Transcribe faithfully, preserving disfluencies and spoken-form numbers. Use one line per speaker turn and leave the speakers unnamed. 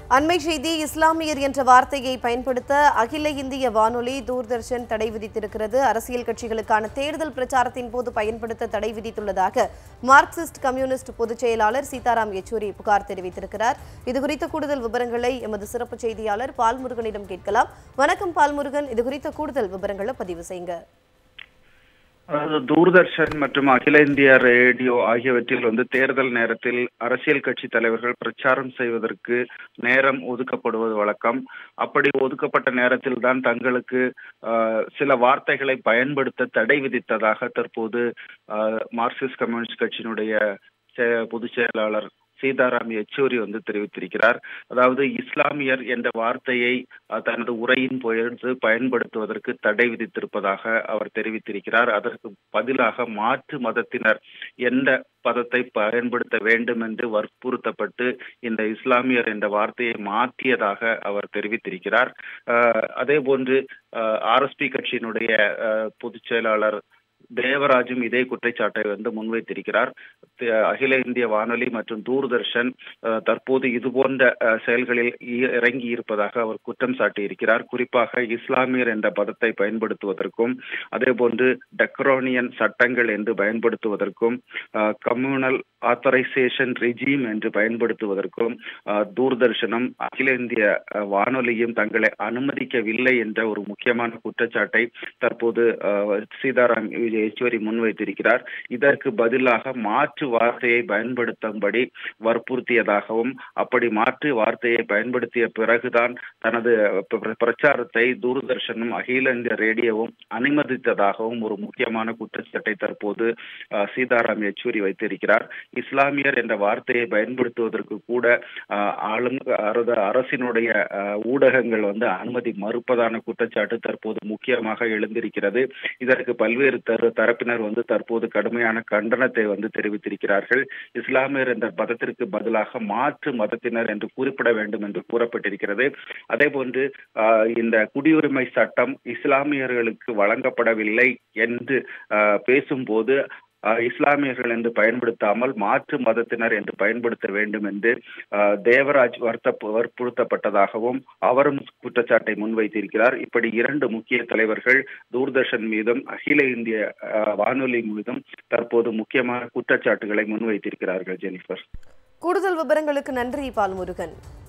அண்மை செய்தி இஸ்லாமியர் என்ற வார்த்தையை பயன்படுத்த அகில இந்திய வானொலி தூர்தர்ஷன் தடை விதித்திருக்கிறது. அரசியல் கட்சிகளுக்கான தேர்தல் பிரச்சாரத்தின் போது பயன்படுத்த தடை விதித்துள்ளதாக மார்க்சிஸ்ட் கம்யூனிஸ்ட் பொதுச் செயலாளர் சீதாராம் யெச்சூரி புகார் தெரிவித்திருக்கிறார். இதுகுறித்த கூடுதல் விவரங்களை எமது சிறப்பு செய்தியாளர் பால்முருகனிடம் கேட்கலாம். வணக்கம் பால்முருகன், இதுகுறித்த கூடுதல் விவரங்களை பதிவு செய்யுங்க.
தூர்தர்ஷன் மற்றும் அகில இந்திய ரேடியோ ஆகியவற்றில் வந்து தேர்தல் நேரத்தில் அரசியல் கட்சி தலைவர்கள் பிரச்சாரம் செய்வதற்கு நேரம் ஒதுக்கப்படுவது வழக்கம். அப்படி ஒதுக்கப்பட்ட நேரத்தில் தான் தங்களுக்கு சில வார்த்தைகளை பயன்படுத்த தடை விதித்ததாக தற்போது மார்க்சிஸ்ட் கம்யூனிஸ்ட் கட்சியினுடைய பொதுச் செயலாளர் சீதாராம் யெச்சூரி வந்து தெரிவித்திருக்கிறார். அதாவது இஸ்லாமியர் என்ற வார்த்தையை தனது உரையின் பொழுது பயன்படுத்துவதற்கு தடை விதித்திருப்பதாக அவர் தெரிவித்திருக்கிறார். அதற்கு பதிலாக மாற்று மதத்தினர் எந்த பதத்தை பயன்படுத்த வேண்டும் என்று வற்புறுத்தப்பட்டு இந்த இஸ்லாமியர் என்ற வார்த்தையை மாற்றியதாக அவர் தெரிவித்திருக்கிறார். அதே போன்று ஆர் எஸ் பி கட்சியினுடைய பொதுச் செயலாளர் தேவராஜும் இதே குற்றச்சாட்டை வந்து முன்வைத்திருக்கிறார். அகில இந்திய வானொலி மற்றும் தூர்தர்ஷன் தற்போது இது போன்ற செயல்களில் இறங்கி இருப்பதாக அவர் குற்றம் சாட்டியிருக்கிறார். குறிப்பாக இஸ்லாமியர் என்ற பதத்தை பயன்படுத்துவதற்கும் அதே போன்று டெக்ரோனியன் சட்டங்கள் என்று பயன்படுத்துவதற்கும் கம்யூனல் ஆத்தரைசேஷன் ரெஜிம் என்று பயன்படுத்துவதற்கும் தூர்தர்ஷனும் அகில இந்திய வானொலியும் தங்களை அனுமதிக்கவில்லை என்ற ஒரு முக்கியமான குற்றச்சாட்டை தற்போது சீதாராம் யெச்சூரி முன்வைத்திருக்கிறார். இதற்கு பதிலாக மாற்று வார்த்தையை பயன்படுத்தும்படி வற்புறுத்தியதாகவும் அப்படி மாற்று வார்த்தையை பயன்படுத்திய பிறகுதான் தனது பிரச்சாரத்தை தூர்தர்ஷனும் அகில இந்திய ரேடியோவும் அனுமதித்ததாகவும் ஒரு முக்கியமான குற்றச்சாட்டை தற்போது சீதாராம் யெச்சூரி வைத்திருக்கிறார். இஸ்லாமியர் என்ற வார்த்தையை பயன்படுத்துவதற்கு கூட ஆளும் அரசினுடைய ஊடகங்கள் வந்து அனுமதி மறுப்பதான குற்றச்சாட்டு தற்போது முக்கியமாக எழுந்திருக்கிறது. இதற்கு பல்வேறு தரப்பினர் வந்து தற்போது கடுமையான கண்டனத்தை வந்து தெரிவித்திருக்கிறார்கள். இஸ்லாமியர் என்ற பதத்திற்கு பதிலாக மாற்று மதத்தினர் என்று குறிப்பிட வேண்டும் என்று கூறப்பட்டிருக்கிறது. அதே போன்று இந்த குடியுரிமை சட்டம் இஸ்லாமியர்களுக்கு வழங்கப்படவில்லை என்று பேசும்போது இஸ்லாமியர்கள் என்று பயன்படுத்தாமல் மாற்று மதத்தினர் என்று பயன்படுத்த வேண்டும் என்று தேவராஜ் வற்புறுத்தப்பட்டதாகவும் அவரும் குற்றச்சாட்டை முன்வைத்திருக்கிறார். இப்படி இரண்டு முக்கிய தலைவர்கள் தூர்தர்ஷன் மீதும் அகில இந்திய வானொலி மீதும் தற்போது முக்கியமான குற்றச்சாட்டுகளை முன்வைத்திருக்கிறார்கள். ஜெனிஃபர்,
கூடுதல் விவரங்களுக்கு நன்றி பால்முருகன்.